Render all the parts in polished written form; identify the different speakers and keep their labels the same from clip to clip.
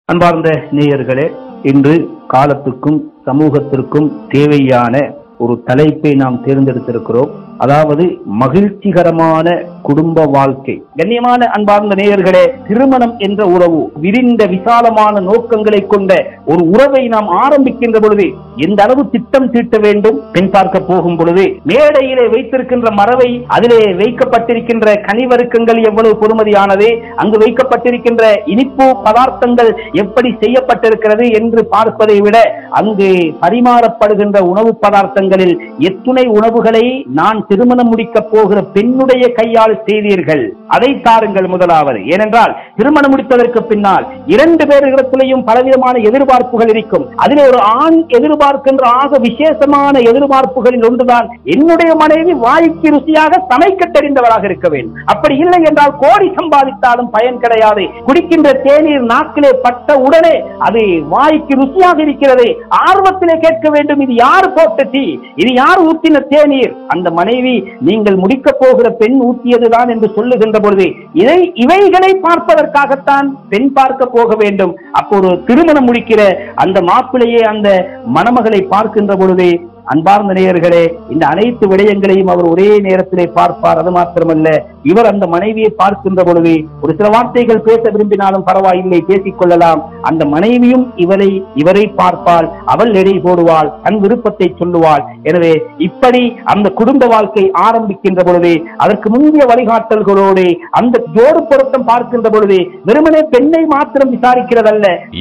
Speaker 1: அன்பார்ந்த நேயர்களே, இன்று காலத்துக்கும் சமூகத்திற்கும் தேவையான ஒரு தலைப்பை நாம் தேர்ந்தெடுத்திருக்கிறோம். அதாவது மகிழ்ச்சிகரமான குடும்ப வாழ்க்கை. கண்ணியமான அன்பார்ந்த நேயர்களே, திருமணம் என்ற உறவு விரிந்த விசாலமான நோக்கங்களை கொண்ட ஒரு உறவை நாம் ஆரம்பிக்கின்ற பொழுது எந்த அளவு திட்டம் தீட்ட வேண்டும்? பெண் பார்க்க போகும் பொழுது மேடையிலே வைத்திருக்கின்ற மரவை, அதிலே வைக்கப்பட்டிருக்கின்ற கனிவருக்கங்கள் எவ்வளவு பொறுமதியானது, அங்கு வைக்கப்பட்டிருக்கின்ற இனிப்பு பதார்த்தங்கள் எப்படி செய்யப்பட்டிருக்கிறது என்று பார்ப்பதை விட அங்கு பரிமாறப்படுகின்ற உணவு பதார்த்தங்களில் எத்துணை உணவுகளை நான் திருமணம் முடிக்க போகிற பெண்ணுடைய கையால் செய்தீர்கள், அதை தாருங்கள் முதலாவது. ஏனென்றால் திருமணம் முடித்ததற்கு பின்னால் இரண்டு பேர்களிடத்திலேயும் பலவிதமான எதிர்பார்ப்புகள் இருக்கும். அதிலே ஒரு ஆண் எதிர்பார்க்கின்ற ஆக விசேஷமான எதிர்பார்ப்புகளில் ஒன்றுதான் என்னுடைய மனைவி வாய்க்கு ருசியாக சமைக்க தெரிந்தவராக இருக்க வேண்டும். அப்படி இல்லை என்றால் கோடி சம்பாதித்தாலும் பயன் கிடையாது. குடிக்கின்ற தேநீர் நாக்கிலே பட்ட உடனே அது வாய்க்கு ருசியாக இருக்கிறது, ஆர்வத்திலே கேட்க வேண்டும், இது யார் போட்ட டீ, இது யார் ஊற்றின தேநீர்? அந்த மனைவி நீங்கள் முடிக்க போகிற பெண் ஊற்றியதுதான் என்று சொல்லுகின்ற பொழுது இவைகளை பார்ப்பதற்காகத்தான் பெண் பார்க்க போக வேண்டும். அப்போ ஒரு திருமணம் முடிக்கிற அந்த மாப்பிள்ளையே அந்த மணமகளை பார்க்கின்ற பொழுது, அன்பார்ந்த நேயர்களே, இந்த அனைத்து விடயங்களையும் அவர் ஒரே நேரத்திலே பார்ப்பார். அது மாத்திரமல்ல, இவர் அந்த மனைவியை பார்க்கின்ற பொழுது ஒரு சில வார்த்தைகள் பேச விரும்பினாலும் பரவாயில்லை, பேசிக் கொள்ளலாம். அந்த மனைவியும் இவரை பார்ப்பாள், அவள் எடை போடுவாள், தன் விருப்பத்தை சொல்லுவாள். எனவே இப்படி அந்த குடும்ப வாழ்க்கை ஆரம்பிக்கின்ற பொழுது அதற்கு முந்தைய வழிகாட்டல்களோடு அந்த ஜோடு பொருத்தம் பார்க்கின்ற பொழுது வெறுமனே பெண்ணை மாத்திரம் விசாரிக்கிறதல்ல,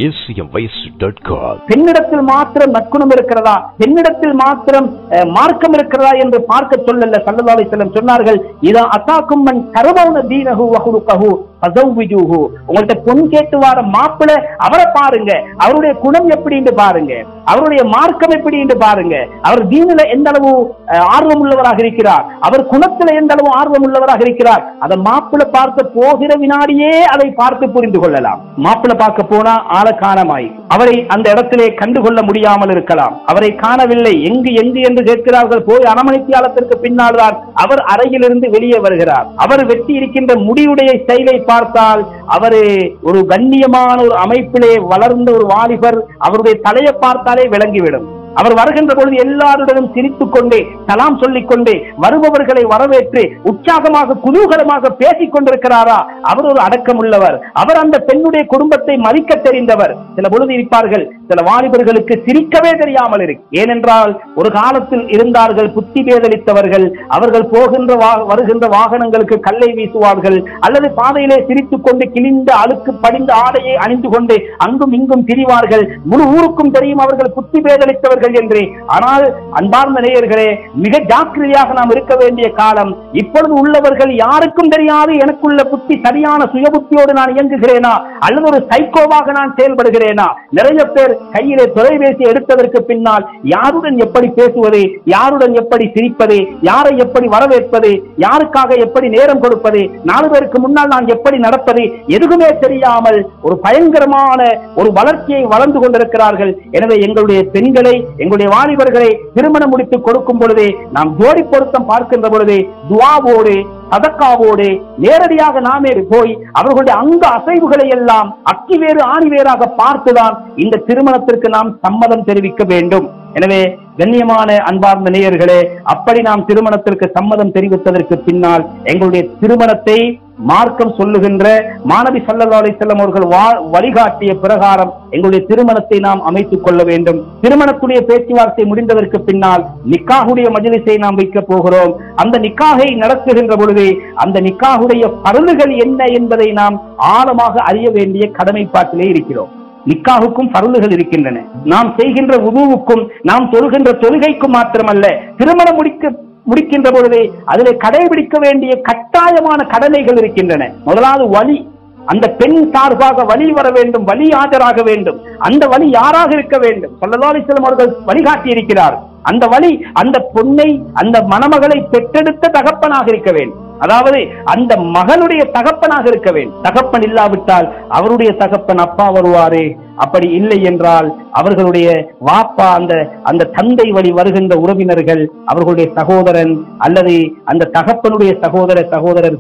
Speaker 1: பெண்ணிடத்தில் மாத்திரம் நற்குணம் இருக்கிறதா, பெண்ணிடத்தில் மாத்திரம் மார்க்கம் இருக்கிறதா என்று பார்க்க சொல்லல. ஸல்லல்லாஹு அலைஹி வஸல்லம் சொன்னார்கள், இதா அதாக்கும் மன் தரவன தீனஹு வ குலுகஹு ஃபஸவ்விஜூஹு. உங்கள்ட்ட பொன் கேட்டு வர மாப்பிள்ளை அவரை பாருங்க, அவருடைய குணம் எப்படி என்று பாருங்க, அவருடைய மார்க்கம் எப்படி என்று பாருங்க, அவர் தீனில எந்த அளவு ஆர்வம் உள்ளவராக இருக்கிறார், அவர் குணத்துல எந்த அளவு ஆர்வம் உள்ளவராக இருக்கிறார். அதை மாப்பிள்ளை பார்க்க போகிற வினாடியே அதை பார்த்து புரிந்து கொள்ளலாம். மாப்பிள்ளை பார்க்க போனா ஆள காணமாய் அவரை அந்த இடத்திலே கண்டுகொள்ள முடியாமல் இருக்கலாம். அவரை காணவில்லை, எங்கு என்று கேட்கிறார்கள். போய் அரைமணித்தியாலத்திற்கு பின்னால் தான் அவர் அறையிலிருந்து வெளியே வருகிறார். அவர் வெட்டி இருக்கின்ற முடிவுடைய ஸ்டைலை பார்த்தால் அவர் ஒரு கண்ணியமான ஒரு அமைப்பிலே வளர்ந்த ஒரு வாலிபர். அவருடைய தலையை பார்த்தாலே விளங்கிவிடும். அவர் வருகின்ற பொழுது எல்லாருடனும் சிரித்துக் கொண்டே சலாம் சொல்லிக் கொண்டே வருபவர்களை வரவேற்று உற்சாகமாக குதூகலமாக பேசிக் கொண்டிருக்கிறாரா? அவர் ஒரு அடக்கம் உள்ளவர், அவர் அந்த பெண்ணுடைய குடும்பத்தை மதிக்க தெரிந்தவர். சில பொழுது இருப்பார்கள், சில வாலிபர்களுக்கு சிரிக்கவே தெரியாமல் இருக்கு. ஏனென்றால் ஒரு காலத்தில் இருந்தார்கள் புத்தி பேதலித்தவர்கள். அவர்கள் வருகின்ற வாகனங்களுக்கு கல்லை வீசுவார்கள், அல்லது பாதையிலே சிரித்துக் கொண்டு கிழிந்த அழுக்கு படிந்த ஆடையை அணிந்து கொண்டு அங்கும் இங்கும் திரிவார்கள். முழு ஊருக்கும் தெரியும் அவர்கள் புத்தி பேதலித்தவர்கள் என்று. ஆனால் அன்பார்ந்த நேயர்களே, மிக ஜாக்கிரதையாக நாம் இருக்க வேண்டிய காலம். இப்பொழுது உள்ளவர்கள் யாருக்கும் தெரியாது எனக்குள்ள புத்தி சரியான சுய புத்தியோடு நான் இயங்குகிறேனா அல்லது ஒரு சைக்கோவாக நான் செயல்படுகிறேனா. நிறைய பேர் கையிலே தொலைபேசி எடுத்ததற்கு பின்னால் யாருடன் எப்படி பேசுவது, யாருடன் எப்படி சிரிப்பது, யாரை எப்படி வரவேற்பது, யாருக்காக எப்படி நேரம் கொடுப்பது, 4 பேருக்கு முன்னால் நான் எப்படி நடப்பது, எதுவுமே தெரியாமல் ஒரு பயங்கரமான ஒரு வளர்ச்சியை வளர்ந்து கொண்டிருக்கிறார்கள். எனவே எங்களுடைய பெண்களை, எங்களுடைய வாலிபர்களை திருமணம் முடித்து கொடுக்கும் பொழுதே நாம் ஜோடி பொருத்தம் பார்க்கின்ற பொழுதே துஆவோடு சதக்காவோடு நேரடியாக நாமே போய் அவர்களுடைய அங்க அசைவுகளை எல்லாம் அக்கிவேறு ஆணிவேராக பார்த்துதான் இந்த திருமணத்திற்கு நாம் சம்மதம் தெரிவிக்க வேண்டும். எனவே கண்ணியமான அன்பார்ந்த நேயர்களே, அப்படி நாம் திருமணத்திற்கு சம்மதம் தெரிவித்ததற்கு பின்னால் எங்களுடைய திருமணத்தை மார்க்கம் சொல்லுகின்ற மாநபி ஸல்லல்லாஹு அலைஹி வஸல்லம் அவர்கள் வழிகாட்டிய பிரகாரம் எங்களுடைய திருமணத்தை நாம் அமைத்துக் கொள்ள வேண்டும். திருமணத்துடைய பேச்சுவார்த்தை முடிந்ததற்கு பின்னால் நிக்காஹுடைய மஜ்லிஸை நாம் வைக்க போகிறோம். அந்த நிக்காஹை நடத்துகின்ற பொழுது அந்த நிக்காஹுடைய பருளுகள் என்ன என்பதை நாம் ஆழமாக அறிய வேண்டிய கடமைப்பாட்டிலே இருக்கிறோம். நிக்காஹுக்கும் பருளுகள் இருக்கின்றன. நாம் செய்கின்ற வுதுவுக்கும் நாம் தொழுகின்ற தொழுகைக்கும் மாத்திரமல்ல, திருமணம் முடிக்கின்ற பொழுதே அதிலே கடைபிடிக்க வேண்டிய கட்டாயமான கடமைகள் இருக்கின்றன. முதலாவது வலி. அந்த பெண் சார்பாக வலி வர வேண்டும், வலி ஆஜராக வேண்டும். அந்த வலி யாராக இருக்க வேண்டும்? ஸல்லல்லாஹு அலைஹி வஸல்லம் அவர்கள் வழிகாட்டி இருக்கிறார். அந்த வலி அந்த பொண்ணை, அந்த மணமகளை பெற்றெடுத்த தகப்பனாக இருக்க வேண்டும். அதாவது அந்த மகனுடைய தகப்பனாக இருக்க வேண்டும். தகப்பன் இல்லாவிட்டால் அவருடைய தகப்பன் அப்பா வருவாரே, அப்படி இல்லை என்றால் அவர்களுடைய வாப்பா, அந்த தந்தை வழி வருகின்ற உறவினர்கள், அவர்களுடைய சகோதரன் அல்லது அந்த தகப்பனுடைய சகோதரர்கள்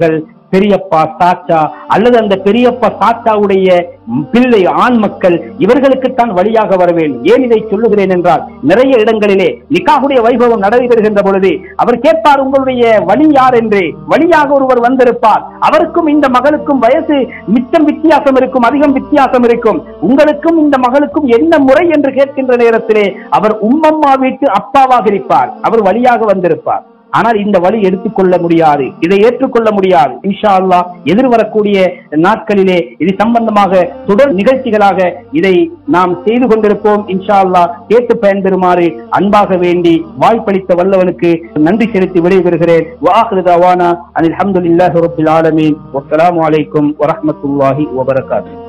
Speaker 1: பெரியப்பா சாச்சா அல்லது அந்த பெரியப்பா சாச்சாவுடைய பிள்ளை ஆண் மக்கள் இவர்களுக்குத்தான் வழியாக வர வேண்டும். ஏன் இதை சொல்லுகிறேன் என்றால், நிறைய இடங்களிலே நிக்காஹுடைய வைபவம் நடைபெறுகின்ற பொழுது அவர் கேட்பார், உங்களுடைய வழி யார் என்று. வழியாக ஒருவர் வந்திருப்பார், அவருக்கும் இந்த மகளுக்கும் வயசு மிச்சம் வித்தியாசம் இருக்கும், அதிகம் வித்தியாசம் இருக்கும். உங்களுக்கும் இந்த மகளுக்கும் என்ன முறை என்று கேட்கின்ற நேரத்திலே அவர் உம்மம்மா வீட்டு அப்பாவாக இருப்பார், அவர் வழியாக வந்திருப்பார். ஆனால் இந்த வழி எடுத்துக்கொள்ள முடியாது, இதை ஏற்றுக்கொள்ள முடியாது. இன்ஷா அல்லாஹ் எதிர்வரக்கூடிய நாட்களிலே இது சம்பந்தமாக தொடர் நிகழ்ச்சிகளாக இதை நாம் செய்து கொண்டிருப்போம். இன்ஷா அல்லாஹ் கேட்டு பயன்பெறுமாறு அன்பாக வேண்டி வாய்ப்பளித்த வல்லவனுக்கு நன்றி செலுத்தி விடைபெறுகிறேன். வஆகிரு தஅவானா அனில் ஹம்துலில்லாஹி ரப்பில் ஆலமீன். வஸ்ஸலாமு அலைக்கும் வரஹ்மத்துல்லாஹி வபரகாத்துஹு.